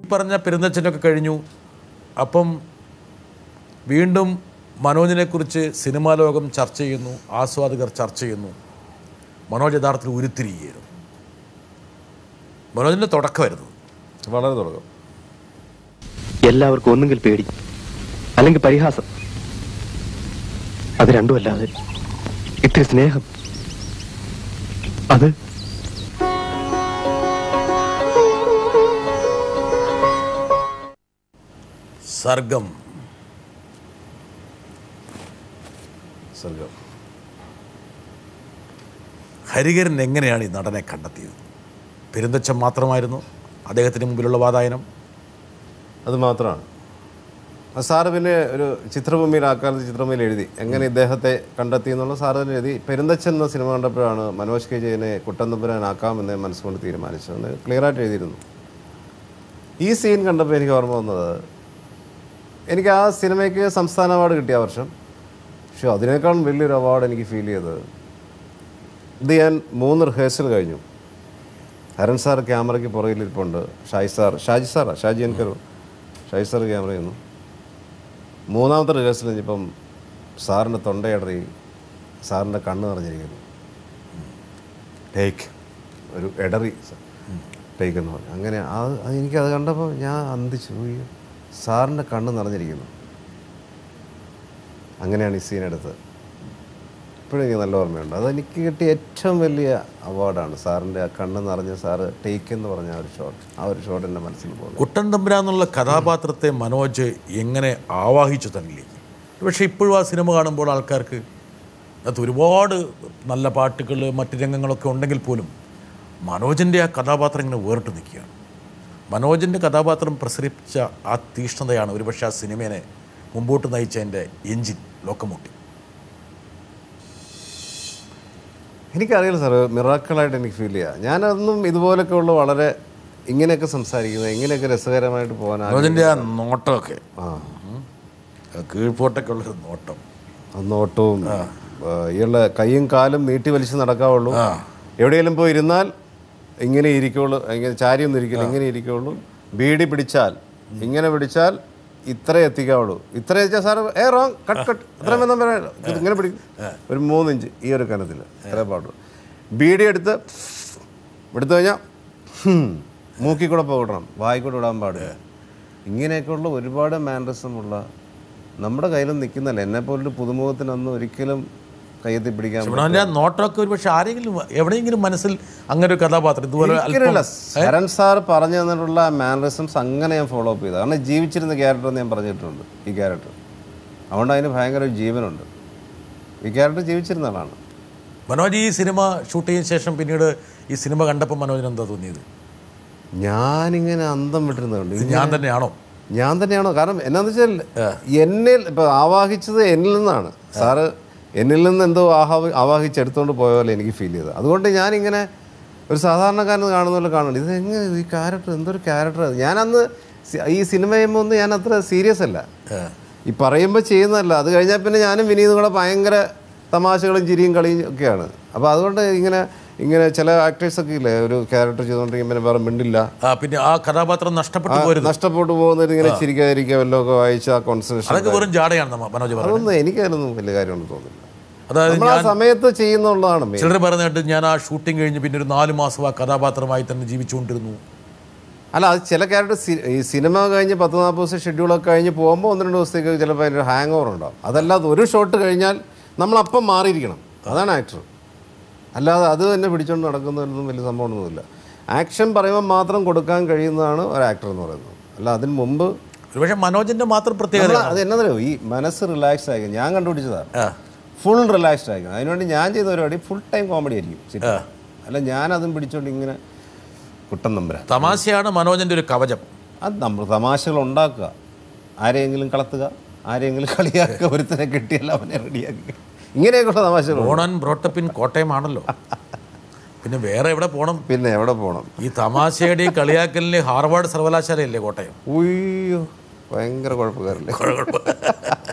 പറഞ്ഞ പെരുന്തച്ഛനൊക്കെ കഴിഞ്ഞു. അപ്പം വീണ്ടും മനോജിനെക്കുറിച്ച് സിനിമാ ലോകം ചർച്ച ചെയ്യുന്നു, ആസ്വാദകർ ചർച്ച ചെയ്യുന്നു. മനോജ് യഥാർത്ഥത്തിൽ ഉരുത്തിരിക്കുകയായിരുന്നു. മനോജിൻ്റെ തുടക്കമായിരുന്നു, വളരെ തുടക്കം. എല്ലാവർക്കും ഒന്നെങ്കിൽ പേടി, അല്ലെങ്കിൽ പരിഹാസം. അത് രണ്ടുമല്ലാതെ ഇത്തിരി സ്നേഹം. അത് സർഗം. ഹരിഹരൻ എങ്ങനെയാണ് ഈ നടനെ കണ്ടെത്തിയത്? പെരുന്തച്ഛൻ മാത്രമായിരുന്നു അദ്ദേഹത്തിന് മുമ്പിലുള്ള വാതായനം? അത് മാത്രമാണ്. സാറ് പിന്നെ ഒരു ചിത്രഭൂമിയിൽ ആക്കാലത്ത് ചിത്രഭൂമിയിൽ എഴുതി എങ്ങനെ ഇദ്ദേഹത്തെ കണ്ടെത്തി എന്നുള്ള സാറ് തന്നെ എഴുതി. പെരുന്തച്ഛൻ എന്ന സിനിമ കണ്ടപ്പോഴാണ് മനോജ് കെ ജയനെ കുട്ടൻതമ്പുരാനാക്കാമെന്ന് മനസ്സുകൊണ്ട് തീരുമാനിച്ചതെന്ന് ക്ലിയറായിട്ട് എഴുതിയിരുന്നു. ഈ സീൻ കണ്ടപ്പോൾ എനിക്ക് ഓർമ്മ വന്നത്, എനിക്ക് ആ സിനിമയ്ക്ക് സംസ്ഥാന അവാർഡ് കിട്ടിയ വർഷം, പക്ഷേ അതിനേക്കാളും വലിയൊരു അവാർഡ് എനിക്ക് ഫീൽ ചെയ്തത്, ഇത് ഞാൻ 3 റിഹേഴ്സൽ കഴിഞ്ഞു. ഹരൺ സാർ ക്യാമറയ്ക്ക് പുറകിലിരിപ്പുണ്ട്, ഷാജി എനിക്കൊരു ഷാജി സാർ ക്യാമറ ചെയ്യുന്നു. 3ാമത്തെ റിഹേഴ്സൽ കഴിഞ്ഞപ്പം സാറിൻ്റെ തൊണ്ടയടറി, സാറിൻ്റെ കണ്ണ് നിറഞ്ഞിരിക്കുന്നു. ടേക്ക് ഒരു എടറി ടേക്ക് എന്ന് പറഞ്ഞു. അങ്ങനെ എനിക്കത് കണ്ടപ്പോൾ ഞാൻ അന്തിച്ചു പോയി, സാറിൻ്റെ കണ്ണ് നിറഞ്ഞിരിക്കുന്നു. അങ്ങനെയാണ് ഈ സീൻ എടുത്തത്. ഇപ്പോഴും എനിക്ക് നല്ല ഓർമ്മയുണ്ട്. അതെനിക്ക് കിട്ടിയ ഏറ്റവും വലിയ അവാർഡാണ്. സാറിൻ്റെ ആ കണ്ണ് നിറഞ്ഞ സാറ് ടേക്ക് എന്ന് പറഞ്ഞ ആ ഒരു ഷോട്ട് എൻ്റെ മനസ്സിൽ പോകുന്നു. കുട്ടൻ തമ്പുരാന്നുള്ള കഥാപാത്രത്തെ മനോജ് എങ്ങനെ ആവാഹിച്ചു തന്നിലേക്ക്? പക്ഷേ ഇപ്പോഴും ആ സിനിമ കാണുമ്പോൾ ആൾക്കാർക്ക് അത് ഒരുപാട് നല്ല പാട്ടുകൾ മറ്റ് രംഗങ്ങളൊക്കെ ഉണ്ടെങ്കിൽ പോലും മനോജിൻ്റെ ആ കഥാപാത്രം ഇങ്ങനെ വേറിട്ട് നിൽക്കുകയാണ്. മനോജിൻ്റെ കഥാപാത്രം പ്രസരിപ്പിച്ച ആ തീഷ്ണതയാണ് ഒരുപക്ഷെ ആ സിനിമയെ മുമ്പോട്ട് നയിച്ചതിൻ്റെ എൻജിൻ, ലോക്കോമോട്ടീവ്. എനിക്കറിയില്ല സാറ്, മിറാക്കിളായിട്ട് എനിക്ക് ഫീൽ ചെയ്യുക. ഞാനതൊന്നും ഇതുപോലൊക്കെ ഉള്ള വളരെ ഇങ്ങനെയൊക്കെ സംസാരിക്കുന്നത്, ഇങ്ങനെയൊക്കെ രസകരമായിട്ട് പോകാൻ മനോജിൻ്റെ ആ നോട്ടമൊക്കെ, കീഴ്പോട്ടൊക്കെ ഉള്ളൊരു നോട്ടം, നോട്ടവും ഇയാളുടെ കൈയും കാലും നീട്ടി വലിച്ച് നടക്കാവുള്ളൂ. എവിടെയെങ്കിലും പോയി ഇരുന്നാൽ ഇങ്ങനെ ഇരിക്കുള്ളൂ, ഇങ്ങനെ ചാരിയൊന്നും ഇരിക്കില്ല, ഇങ്ങനെ ഇരിക്കുള്ളൂ. ബീഡി പിടിച്ചാൽ ഇങ്ങനെ പിടിച്ചാൽ ഇത്ര എത്തിക്കാവുള്ളൂ. ഇത്ര വെച്ചാൽ സാറ് റോങ് കട്ട് ഇത്ര ഇങ്ങനെ പിടിക്കും, ഒരു 3 ഇഞ്ച് ഈ ഒരു കനത്തിൽ ഇത്ര പാടുള്ളൂ. ബീഡി എടുത്ത് കഴിഞ്ഞാൽ മൂക്കിൽ കൂടെ പോകണം, വായിക്കൂടെ വിടാൻ പാടില്ല. ഇങ്ങനെയൊക്കെയുള്ള ഒരുപാട് മാനറിസമുള്ള, നമ്മുടെ കയ്യിലും നിൽക്കുന്നല്ല. എന്നെപ്പോലൊരു പുതുമുഖത്തിനൊന്നും ഒരിക്കലും കയ്യെത്തി പിടിക്കാൻ നോട്ടമൊക്കെ ഒരു പക്ഷേ ആരെങ്കിലും എവിടെയെങ്കിലും മനസ്സിൽ അങ്ങനെ ഒരു കഥാപാത്രം ഇതുപോലെ ശരൺ സാർ പറഞ്ഞു തന്നിട്ടുള്ള മാനറിസംസ് അങ്ങനെ ഞാൻ ഫോളോ അപ്പ് ചെയ്തത്. കാരണം ജീവിച്ചിരുന്ന ക്യാരക്ടർ എന്ന് ഞാൻ പറഞ്ഞിട്ടുണ്ട്. ഈ ക്യാരക്ടർ അതുകൊണ്ട് അതിന് ഭയങ്കര ജീവനുണ്ട്. ഈ ക്യാരക്ടർ ജീവിച്ചിരുന്ന ആളാണ്. മനോജ് ഈ സിനിമ ഷൂട്ട് ചെയ്തതിന് ശേഷം പിന്നീട് ഈ സിനിമ കണ്ടപ്പോൾ മനോജിന് എന്താ തോന്നിയത്? ഞാനിങ്ങനെ അന്തം വിട്ടിരുന്നുണ്ട്. ഞാൻ തന്നെയാണോ? കാരണം എന്നാന്ന് വെച്ചാൽ എന്നിൽ ഇപ്പം ആവാഹിച്ചത് എന്നിൽ നിന്നാണ്. സാറ് എന്നിൽ നിന്ന് എന്തോ ആവാഹിച്ചെടുത്തുകൊണ്ട് പോയ പോലെ എനിക്ക് ഫീൽ ചെയ്തത്. അതുകൊണ്ട് ഞാനിങ്ങനെ ഒരു സാധാരണക്കാരന് കാണുന്ന പോലെ കാണുന്നുണ്ട്. ഇത് എങ്ങനെ ഈ ക്യാരക്ടർ, എന്തൊരു ക്യാരക്ടർ. ഞാനന്ന് ഈ സിനിമയുമ്പോൾ ഒന്നും ഞാൻ അത്ര സീരിയസ് അല്ല, ഈ പറയുമ്പോൾ ചെയ്യുന്നതല്ല. അത് കഴിഞ്ഞാൽ പിന്നെ ഞാനും വിനീതും കൂടെ ഭയങ്കര തമാശകളും ചിരിയും കളിയും ഒക്കെയാണ്. അപ്പോൾ അതുകൊണ്ട് ഇങ്ങനെ ചില ആക്ടേഴ്സൊക്കെ ഇല്ലേ, ഒരു ക്യാരക്ടർ ചെയ്തുകൊണ്ടിരിക്കുമ്പോൾ വേറെ മിണ്ടില്ല, പിന്നെ ആ കഥാപാത്രം നഷ്ടപ്പെട്ടു പോകുന്നത്, ഇങ്ങനെ ചിരിക്കാതിരിക്കുക, വല്ലതൊക്കെ വായിച്ച ആ കോൺസെൻട്രേഷൻ, അതൊന്നും എനിക്കതിലൊന്നും വലിയ കാര്യമൊന്നും തോന്നില്ല. അതായത് ആ സമയത്ത് ചെയ്യുന്നുള്ളതാണ്. ചിലർ പറഞ്ഞിട്ട് ഞാൻ ആ ഷൂട്ടിംഗ് കഴിഞ്ഞ് പിന്നെ ഒരു 4 മാസം ആ കഥാപാത്രമായി തന്നെ ജീവിച്ചുകൊണ്ടിരുന്നു. അല്ല, അത് ചില ക്യാരക്ടർ ഈ സിനിമ കഴിഞ്ഞ് 10-40 ദിവസം ഷെഡ്യൂളൊക്കെ കഴിഞ്ഞ് പോകുമ്പോൾ 1-2 ദിവസത്തേക്ക് ചിലപ്പോൾ അതിൻ്റെ ഹാങ് ഓവർ ഉണ്ടാവും. അതല്ലാതെ ഒരു ഷോട്ട് കഴിഞ്ഞാൽ നമ്മളപ്പം മാറിയിരിക്കണം, അതാണ് ആക്ടർ. അല്ലാതെ അത് തന്നെ പിടിച്ചുകൊണ്ട് നടക്കുന്നതൊന്നും വലിയ സംഭവമൊന്നുമില്ല. ആക്ഷൻ പറയുമ്പോൾ മാത്രം കൊടുക്കാൻ കഴിയുന്നതാണ് ഒരു ആക്ടർ എന്ന് പറയുന്നത്. അല്ല അതിന് മുമ്പ് പക്ഷേ മനോജിൻ്റെ മാത്രം പ്രത്യേകത അത് എന്നറിയോ, ഈ മനസ്സ് റിലാക്സ്ഡ് ആയിരിക്കും. ഞാൻ കണ്ടുപിടിച്ചതാണ്, ഫുൾ റിലാക്സ്ഡ് ആയിരിക്കും. അതിനുവേണ്ടി ഞാൻ ചെയ്ത പരിപാടി ഫുൾ ടൈം കോമഡി ആയിരിക്കും. അല്ല ഞാനതും പിടിച്ചോണ്ട് ഇങ്ങനെ കുട്ടൻ തമ്പുരാൻ. തമാശയാണ് മനോജിൻ്റെ ഒരു കവചം. അത് നമ്മൾ തമാശകൾ ഉണ്ടാക്കുക, ആരെയെങ്കിലും കളത്തുക, ആരെയെങ്കിലും കളിയാക്കുക, ഒരുത്തനെ കിട്ടിയല്ല അവനെ റെഡിയാക്കുക, ഇങ്ങനെയൊക്കെയുള്ള തമാശകൾ. ബോൺ ബ്രോട്ടപ്പിൻ കോട്ടയമാണല്ലോ, പിന്നെ വേറെ എവിടെ പോകണം? ഈ തമാശയുടെയും കളിയാക്കലിൻ്റെയും ഹാർവാർഡ് സർവകലാശാലയല്ലേ കോട്ടയം? ഉയ്യോ, ഭയങ്കര കുഴപ്പക്കാരല്ലേ.